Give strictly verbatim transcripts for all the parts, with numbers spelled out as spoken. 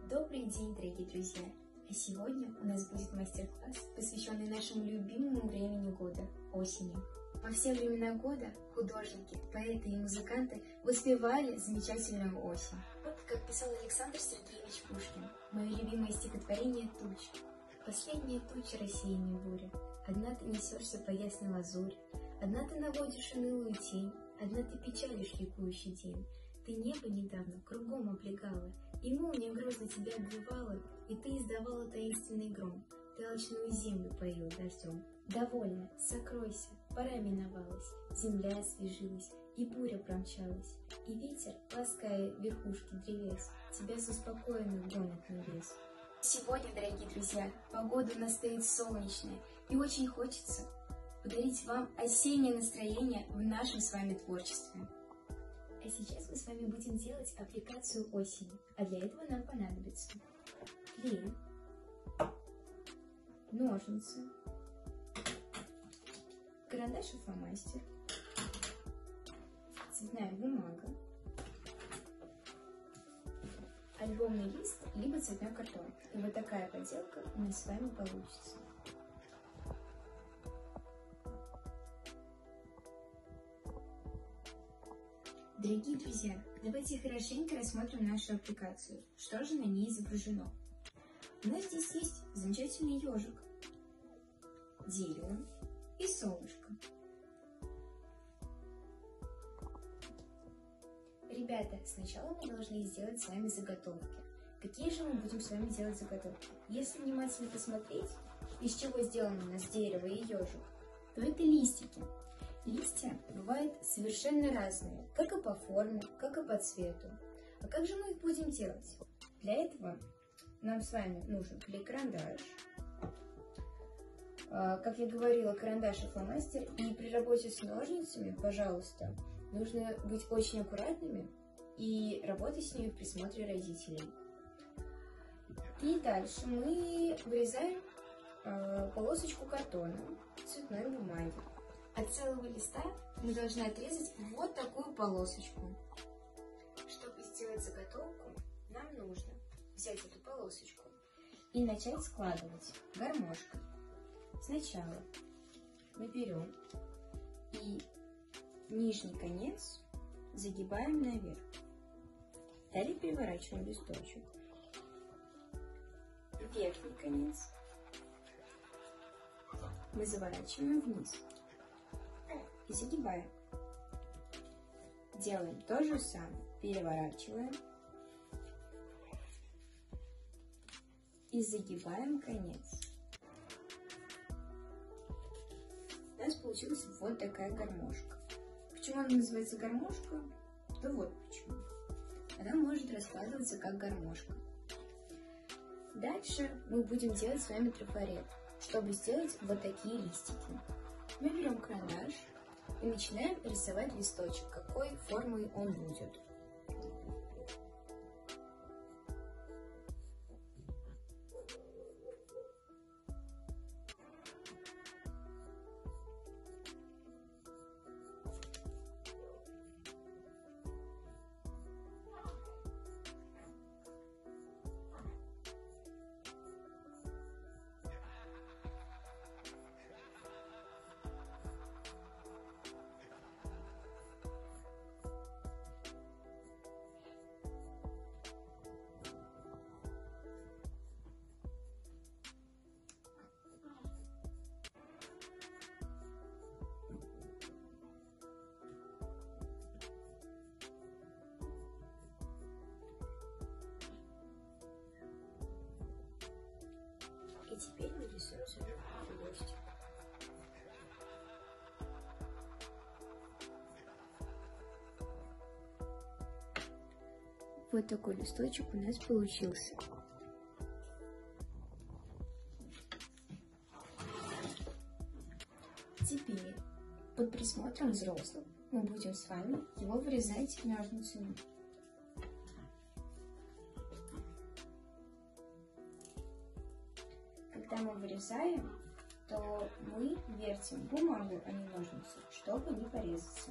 Добрый день, дорогие друзья! А сегодня у нас будет мастер-класс, посвященный нашему любимому времени года – осени. Во все времена года художники, поэты и музыканты воспевали замечательную осень. Вот как писал Александр Сергеевич Пушкин, мое любимое стихотворение «Туча». Последняя туча рассеянной бури, одна ты несешься по ясной лазури, одна ты наводишь унылую тень, одна ты печалишь ликующий день. Ты небо недавно кругом облегала, и молния грозно тебя обвивала, и ты издавала таинственный гром, ты алчную землю поила дождем. Довольно, сокройся, пора миновалась, земля освежилась, и буря промчалась, и ветер, лаская верхушки древес, тебя с успокоенным гонит на лес. Сегодня, дорогие друзья, погода у нас стоит солнечная, и очень хочется подарить вам осеннее настроение в нашем с вами творчестве. А сейчас мы с вами будем делать аппликацию осени, а для этого нам понадобится клей, ножницы, карандаш и фломастер, цветная бумага, альбомный лист, либо цветной картон. И вот такая поделка у нас с вами получится. Дорогие друзья, давайте хорошенько рассмотрим нашу аппликацию. Что же на ней изображено? У нас здесь есть замечательный ежик, дерево и солнышко. Ребята, сначала мы должны сделать с вами заготовки. Какие же мы будем с вами делать заготовки? Если внимательно посмотреть, из чего сделано у нас дерево и ежик, то это листики. Листья бывают совершенно разные, как и по форме, как и по цвету. А как же мы их будем делать? Для этого нам с вами нужен клей-карандаш, как я говорила, карандаш и фломастер. И при работе с ножницами, пожалуйста, нужно быть очень аккуратными и работать с ними в присмотре родителей. И дальше мы вырезаем полосочку картона, цветной бумаги. От целого листа мы должны отрезать вот такую полосочку. Чтобы сделать заготовку, нам нужно взять эту полосочку и начать складывать гармошкой. Сначала мы берем и нижний конец загибаем наверх. Далее переворачиваем листочек. Верхний конец мы заворачиваем вниз и загибаем. Делаем то же самое. Переворачиваем и загибаем конец. У нас получилась вот такая гармошка. Почему она называется гармошка? Да вот почему. Она может раскладываться как гармошка. Дальше мы будем делать с вами трафарет, чтобы сделать вот такие листики. Мы берем карандаш и начинаем рисовать листочек, какой формой он будет. И теперь мы рисуем свою хвостик. Вот такой листочек у нас получился. Теперь под присмотром взрослых мы будем с вами его вырезать ножницами. Когда мы вырезаем, то мы вертим бумагу, а не ножницы, чтобы не порезаться.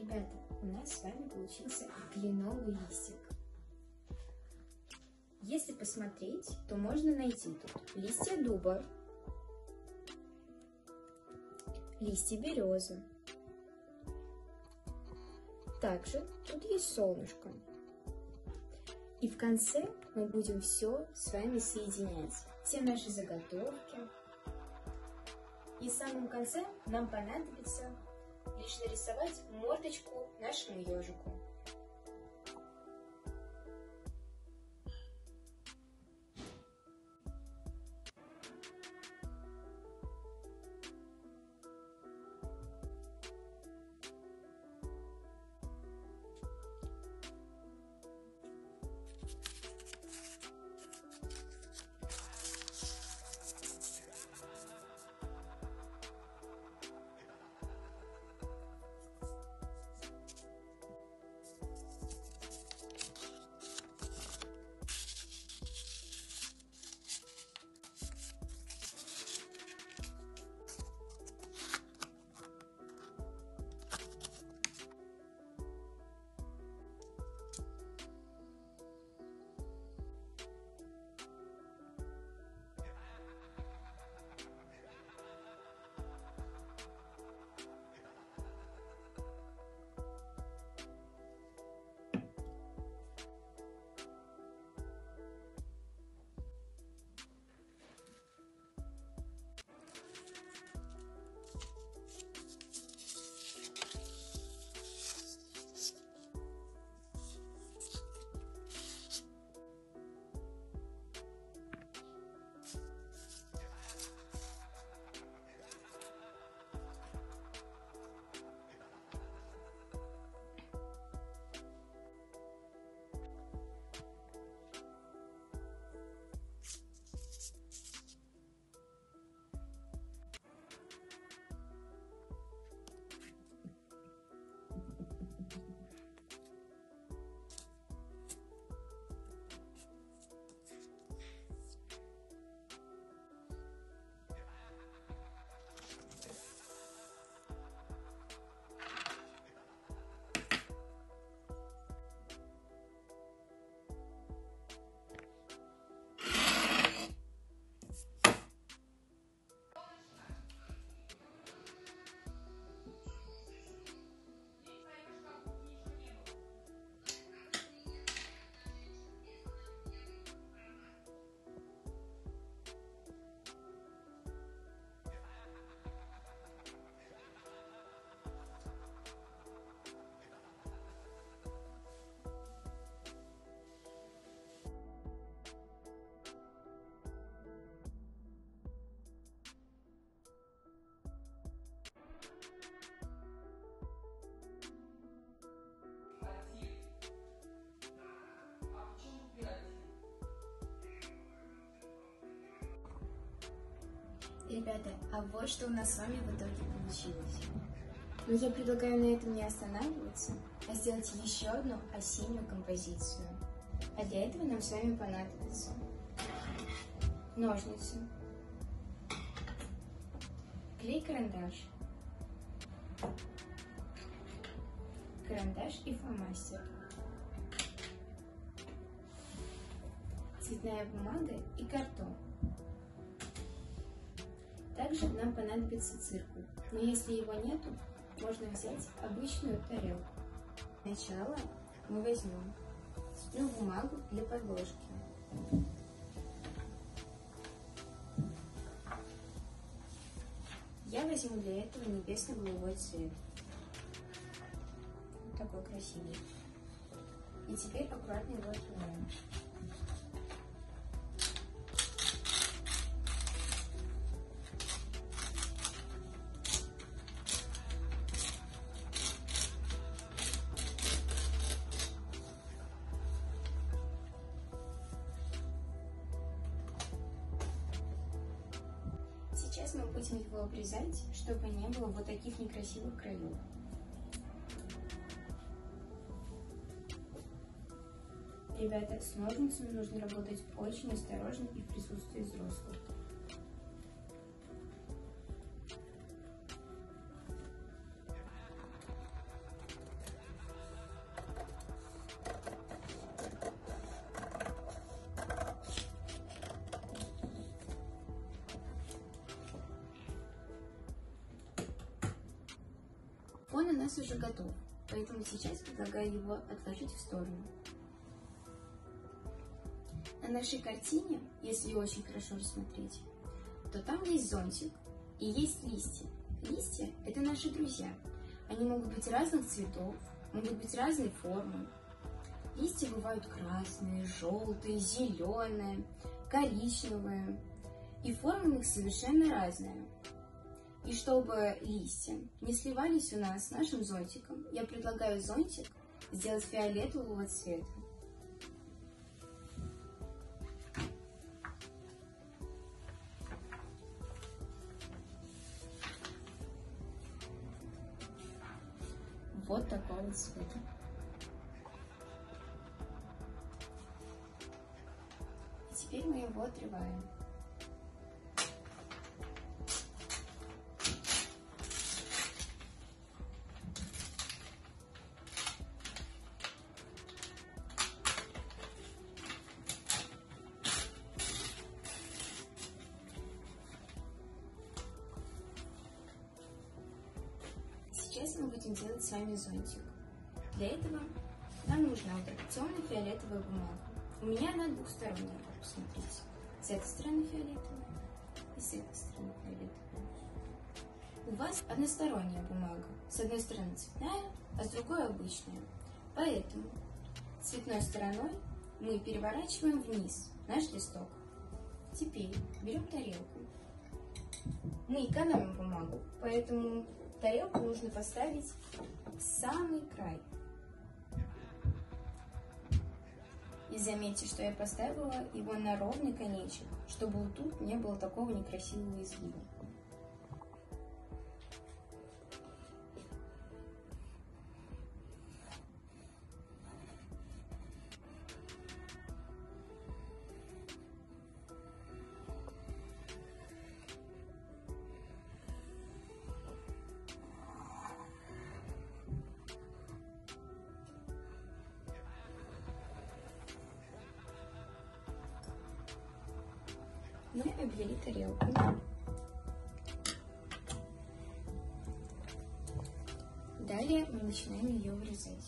Ребята, у нас с вами получился кленовый листик. Если посмотреть, то можно найти тут листья дуба, листья березы. Также тут есть солнышко. И в конце мы будем все с вами соединять. Все наши заготовки. И в самом конце нам понадобится лишь нарисовать мордочку нашему ежику. Ребята, а вот что у нас с вами в итоге получилось. Но я предлагаю на этом не останавливаться, а сделать еще одну осеннюю композицию. А для этого нам с вами понадобятся ножницы, клей-карандаш, карандаш и фломастер, цветная бумага и картон. Также нам понадобится циркуль, но если его нету, можно взять обычную тарелку. Сначала мы возьмем цветную бумагу для подложки. Я возьму для этого небесно-голубой цвет. Вот такой красивый. И теперь аккуратно его открываем. Сейчас мы будем его обрезать, чтобы не было вот таких некрасивых краев. Ребята, с ножницами нужно работать очень осторожно и в присутствии взрослых. Он у нас уже готов, поэтому сейчас предлагаю его отложить в сторону. На нашей картине, если очень хорошо рассмотреть, то там есть зонтик и есть листья. Листья – это наши друзья. Они могут быть разных цветов, могут быть разной формы. Листья бывают красные, желтые, зеленые, коричневые. И форма их совершенно разная. И чтобы листья не сливались у нас с нашим зонтиком, я предлагаю зонтик сделать фиолетового цвета. Вот такого цвета. И теперь мы его отрываем. Сейчас мы будем делать с вами зонтик. Для этого нам нужна вот эта темно-фиолетовая бумага. У меня она двухсторонняя, как посмотрите. С этой стороны фиолетовая и с этой стороны фиолетовая. У вас односторонняя бумага. С одной стороны цветная, а с другой обычная. Поэтому цветной стороной мы переворачиваем вниз наш листок. Теперь берем тарелку. Мы экономим бумагу, поэтому тарелку нужно поставить в самый край. И заметьте, что я поставила его на ровный конечек, чтобы вот тут не было такого некрасивого изгиба. Мы обвели тарелку. Далее мы начинаем ее вырезать.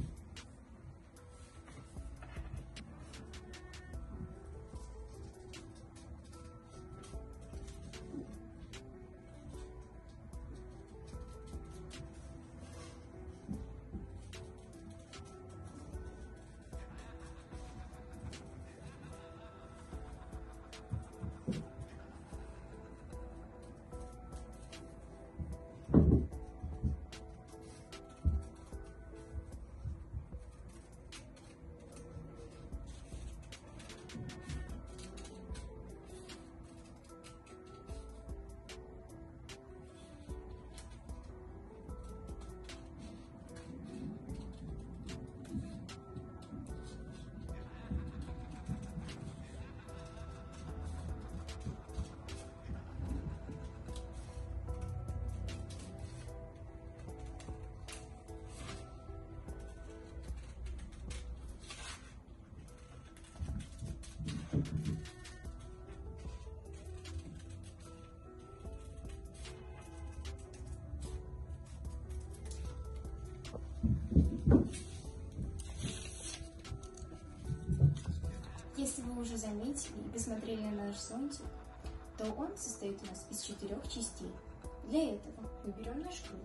Если вы уже заметили и посмотрели на наш зонтик, то он состоит у нас из четырех частей. Для этого мы берем наш круг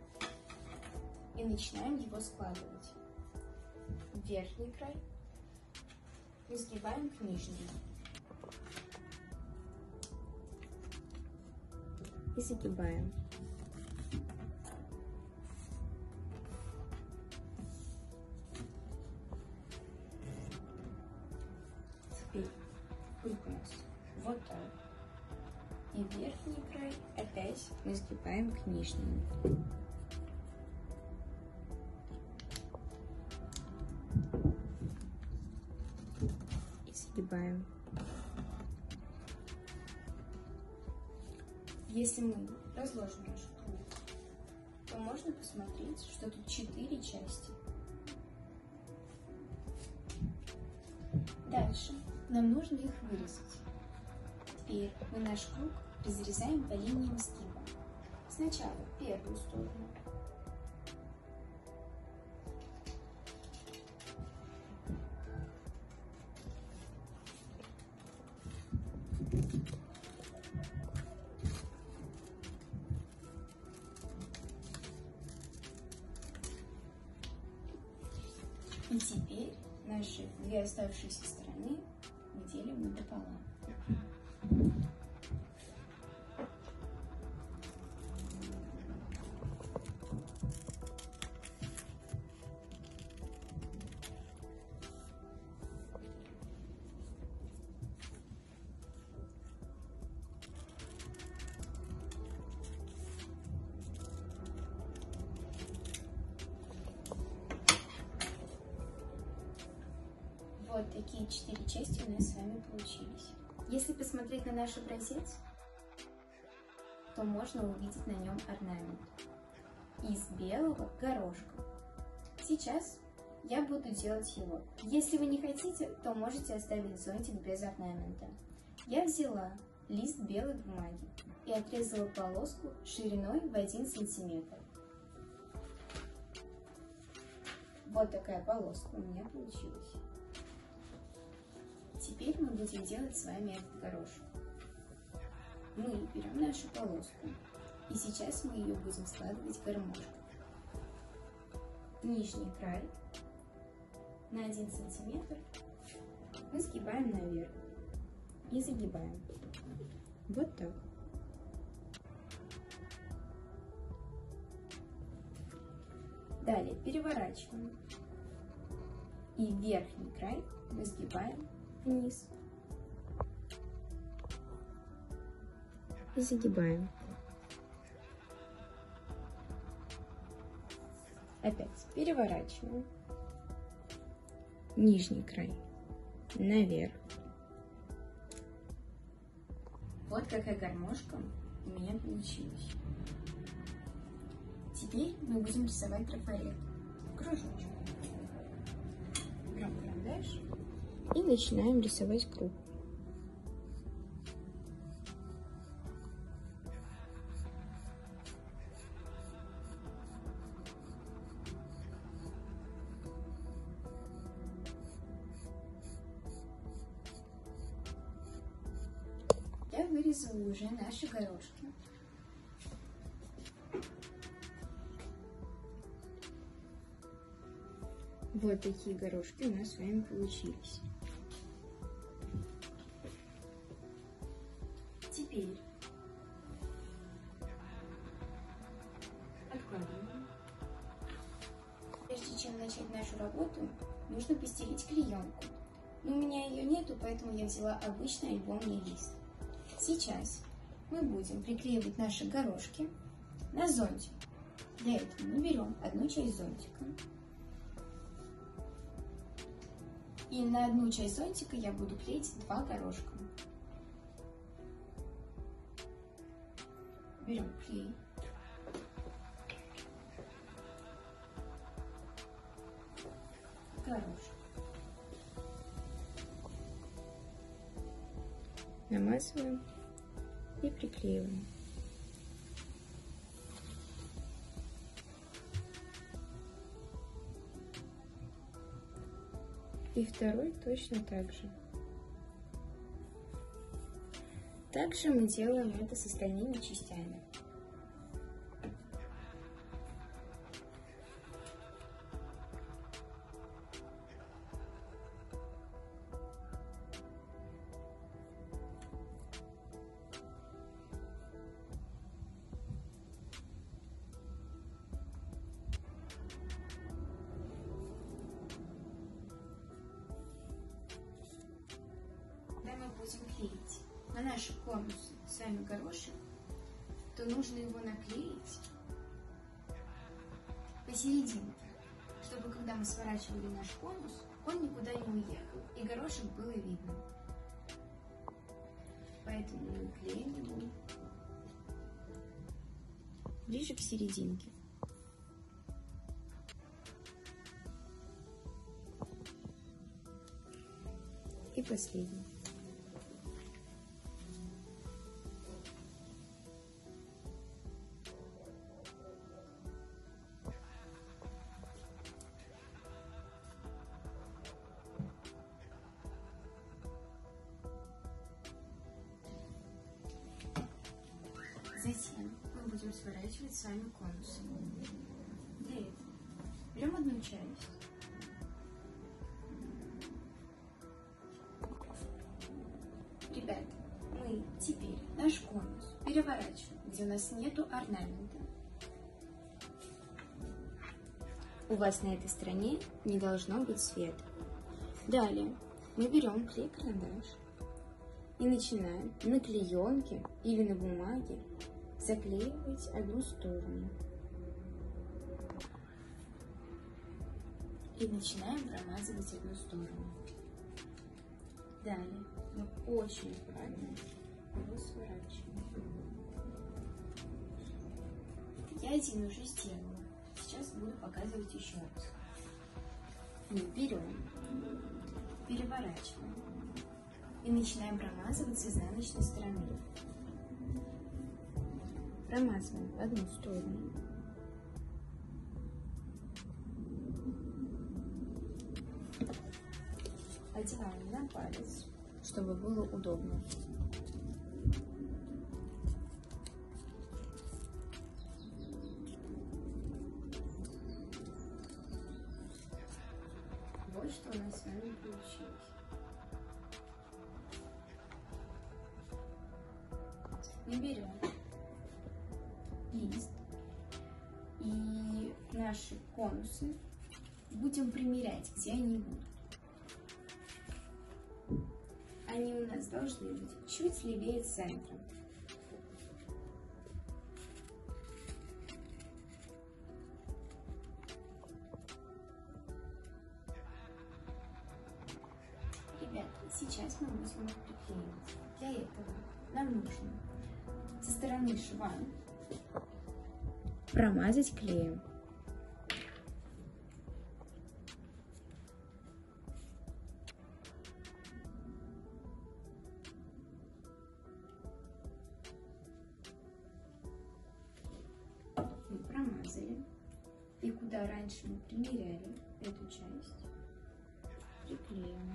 и начинаем его складывать. Верхний край мы сгибаем к нижнему. И загибаем. Теперь круг у нас вот так. И верхний край опять мы сгибаем к нижнему. И сгибаем. Если мы разложим наш круг, то можно посмотреть, что тут четыре части. Дальше нам нужно их вырезать. Теперь мы наш круг разрезаем по линиям сгиба. Сначала первую сторону, И теперь наши две оставшиеся стороны мы делим напополам. Вот такие четыре части у нас с вами получились. Если посмотреть на наш образец, то можно увидеть на нем орнамент из белого горошка. Сейчас я буду делать его. Если вы не хотите, то можете оставить зонтик без орнамента. Я взяла лист белой бумаги и отрезала полоску шириной в один сантиметр. Вот такая полоска у меня получилась. Теперь мы будем делать с вами этот горошек. Мы берем нашу полоску, и сейчас мы ее будем складывать в гармошку. Нижний край на один сантиметр мы сгибаем наверх и загибаем. Вот так. Далее переворачиваем. И верхний край мы сгибаем вниз. И загибаем. Опять переворачиваем. Нижний край наверх. Вот какая гармошка у меня получилась. Теперь мы будем рисовать трафарет. Кружочек. Берем карандаш и начинаем рисовать круг. Я вырезала уже наши горошки. Вот такие горошки у нас с вами получились. Теперь откладываем. Прежде чем начать нашу работу, нужно постелить клеенку. Но у меня ее нету, поэтому я взяла обычный альбомный лист. Сейчас мы будем приклеивать наши горошки на зонтик. Для этого мы берем одну часть зонтика. И на одну часть зонтика я буду клеить два горошка. Берем клей. Горошек. Намазываем и приклеиваем. И второй точно так же. Также мы делаем это с остальными частями. Будем клеить на наши конусы с вами горошек, то нужно его наклеить посерединке, чтобы когда мы сворачивали наш конус, он никуда не уехал и горошек было видно. Поэтому мы клеим его ближе к серединке. И последний. Затем мы будем сворачивать с вами конусы. Для этого берем одну часть сворачиваем, где у нас нету орнамента. У вас на этой стороне не должно быть света. Далее мы берем клей-карандаш и начинаем на клеенке или на бумаге заклеивать одну сторону. И начинаем промазывать одну сторону. Далее мы очень аккуратно его сворачиваем. Я один уже сделала. Сейчас буду показывать еще раз. Мы берем, переворачиваем и начинаем промазывать с изнаночной стороны. Промазываем в одну сторону. Одеваем на палец, чтобы было удобно. Вот что у нас с вами получилось. Мы берем лист и наши конусы будем примерять, где они будут. Они у нас должны быть чуть левее центра. Ребята, сейчас мы будем их приклеивать. Для этого нам нужно со стороны шва промазать клеем. Мы промазали. И куда раньше мы примеряли эту часть, приклеим.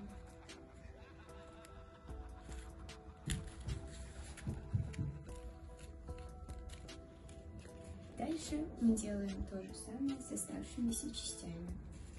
Дальше мы делаем то же самое с оставшимися частями.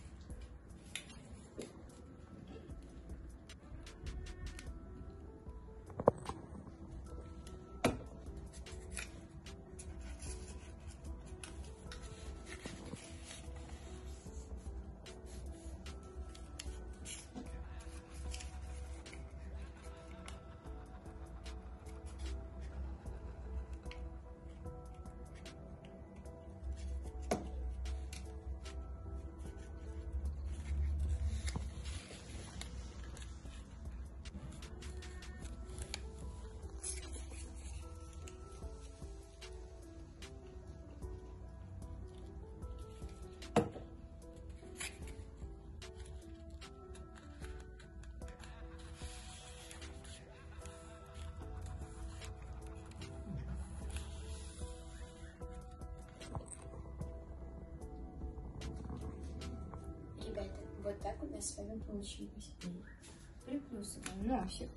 Ребята, вот так у нас с вами получилось. Приплюсываем носик.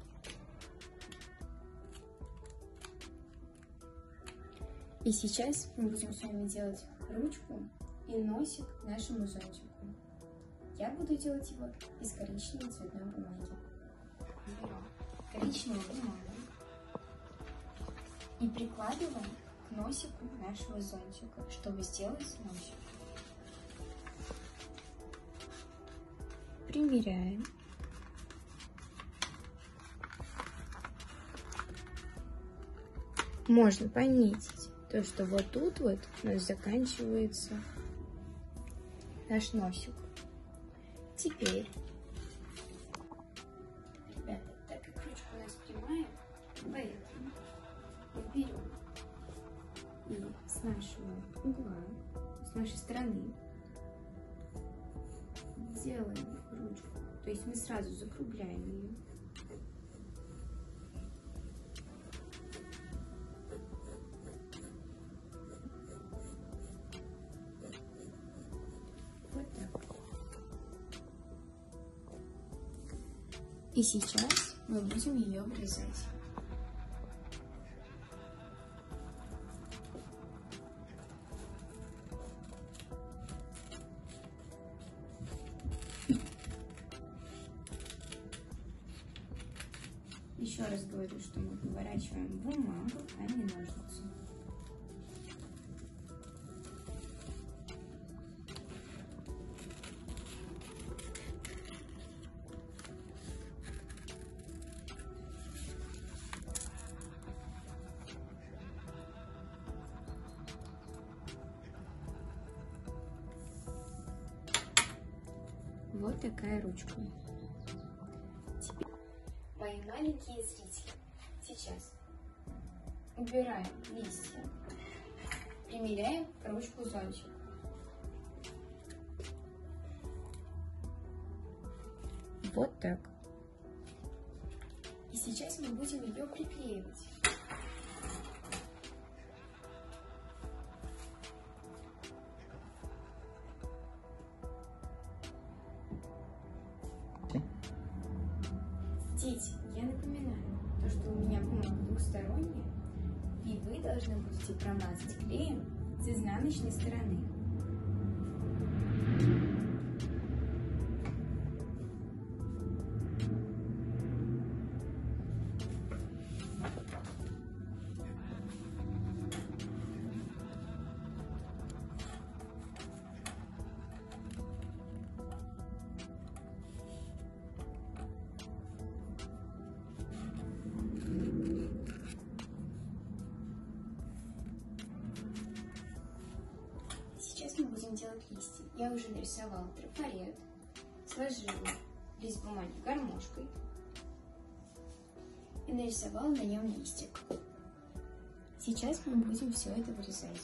И сейчас мы будем с вами делать ручку и носик нашему зонтику. Я буду делать его из коричневой цветной бумаги. Берем коричневую бумагу и прикладываем к носику нашего зонтика, чтобы сделать носик. Примеряем. Можно пометить то, что вот тут вот у нас заканчивается наш носик. Теперь, ребята, так как ручка у нас прямая, поэтому мы берем и с нашего угла, с нашей стороны делаем ручку. То есть мы сразу закругляем ее. Вот так. И сейчас мы будем ее врезать. Еще раз говорю. условие, что мы поворачиваем бумагу, а не ножницы. Вот такая ручка. Теперь, мои маленькие зрители, сейчас убираем листья, примеряем ручку зонтик. Вот так. И сейчас мы будем ее приклеивать. Дети, я напоминаю, то, что у меня бумага двухсторонняя, и вы должны будете промазать клеем с изнаночной стороны. Сейчас мы будем делать листья. Я уже нарисовала трафарет, сложила лист бумаги гармошкой и нарисовала на нем листик. Сейчас мы будем все это вырезать.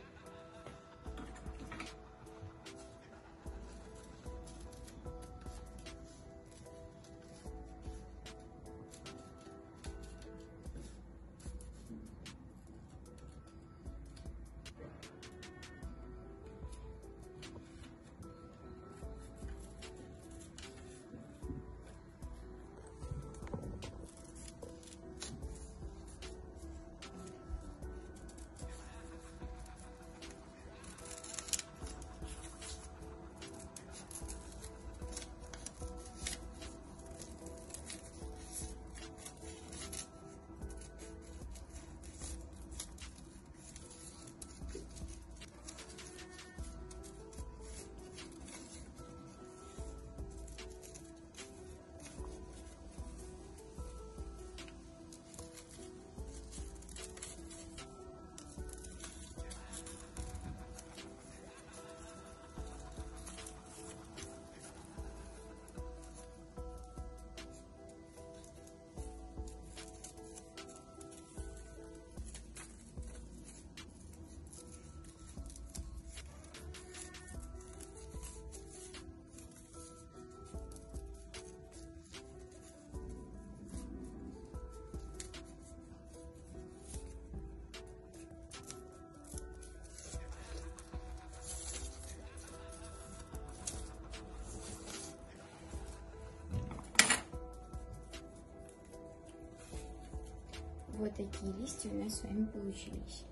Вот такие листья у нас с вами получились.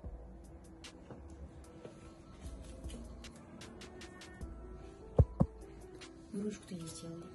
Ручку-то не сделали.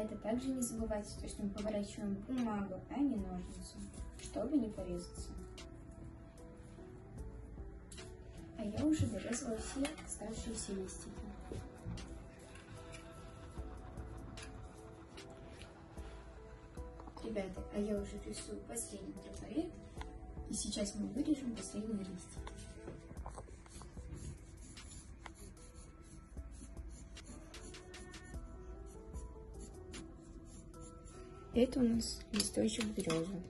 Это также не забывайте, что мы поворачиваем бумагу, а не ножницы, чтобы не порезаться. А я уже дорезала все оставшиеся листики. Ребята, а я уже рисую последний трафарет, и сейчас мы вырежем последний листик. Это у нас листочек березы.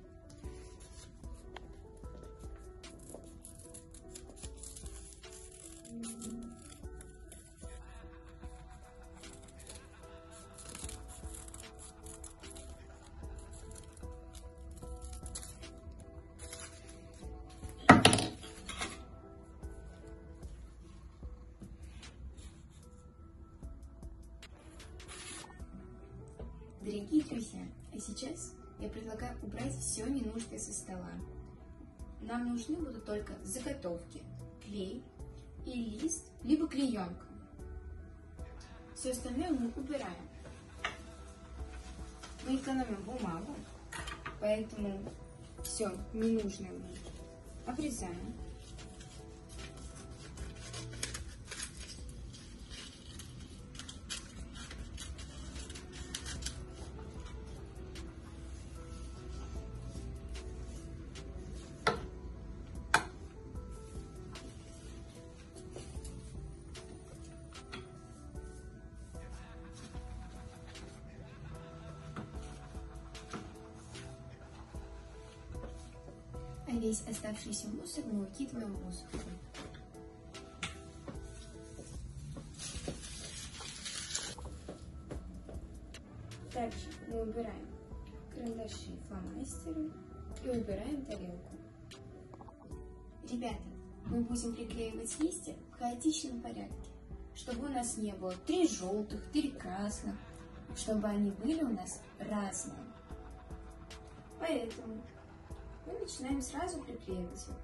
Дорогие друзья, а сейчас я предлагаю убрать все ненужное со стола. Нам нужны будут только заготовки, клей и лист, либо клеенка. Все остальное мы убираем. Мы экономим бумагу, поэтому все ненужное мы обрезаем. А весь оставшийся мусор мы выкидываем в мусор. Также мы убираем карандаши, фломастеры и убираем тарелку. Ребята, мы будем приклеивать листья в хаотичном порядке, чтобы у нас не было три желтых, три красных, чтобы они были у нас разные. Поэтому мы начинаем сразу приклеивать их.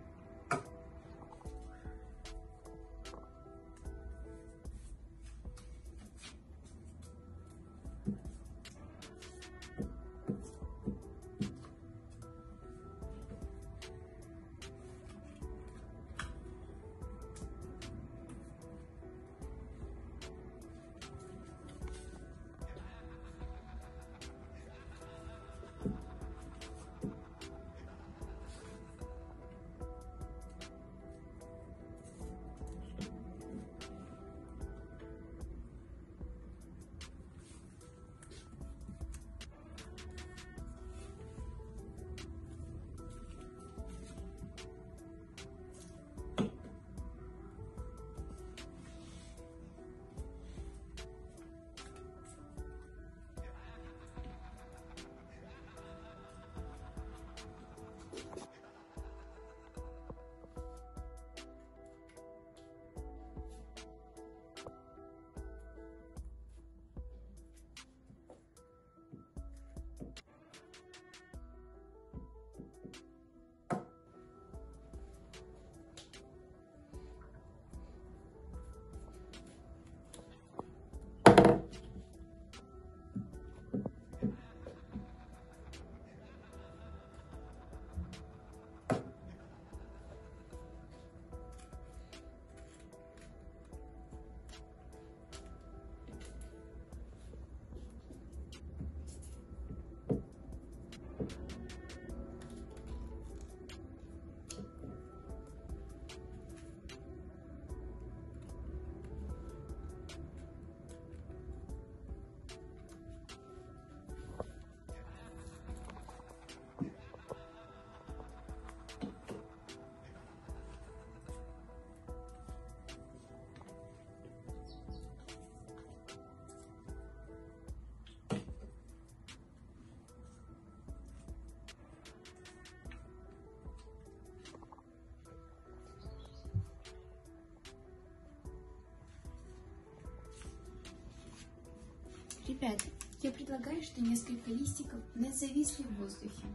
Ребята, я предлагаю, что несколько листиков у нас зависли в воздухе.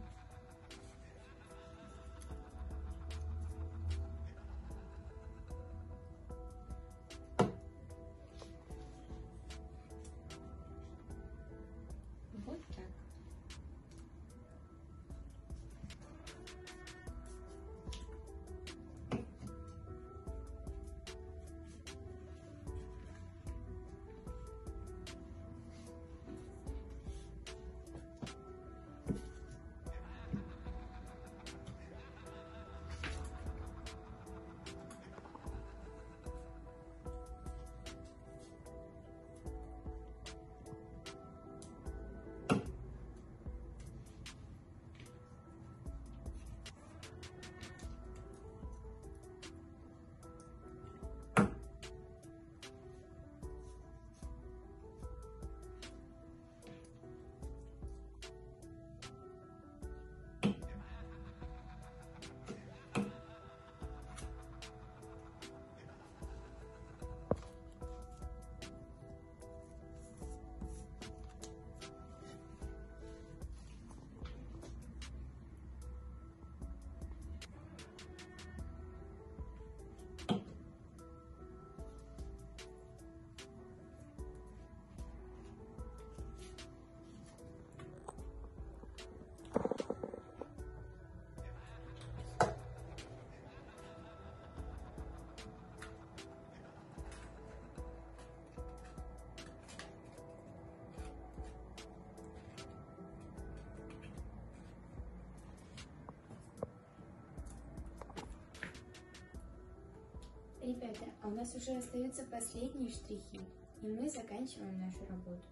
Ребята, а у нас уже остаются последние штрихи, и мы заканчиваем нашу работу.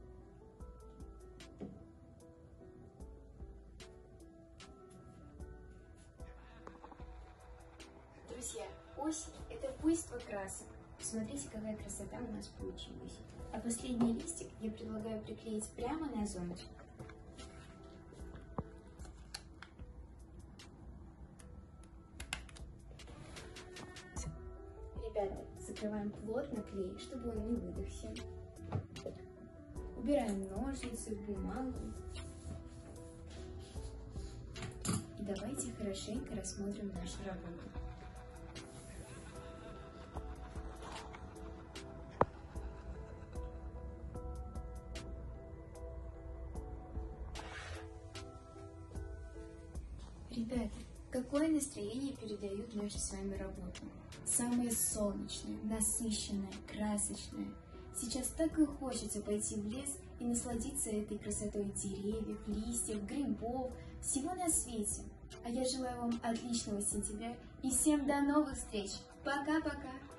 Друзья, осень – это буйство красок. Посмотрите, какая красота у нас получилась. А последний листик я предлагаю приклеить прямо на зонтик. Ребята, закрываем плотно клей, чтобы он не выдохся. Убираем ножницы, бумагу. И давайте хорошенько рассмотрим нашу работу. Ребята, какое настроение передают наши с вами работы? Самое солнечное, насыщенное, красочное. Сейчас так и хочется пойти в лес и насладиться этой красотой деревьев, листьев, грибов, всего на свете. А я желаю вам отличного сентября и всем до новых встреч. Пока-пока!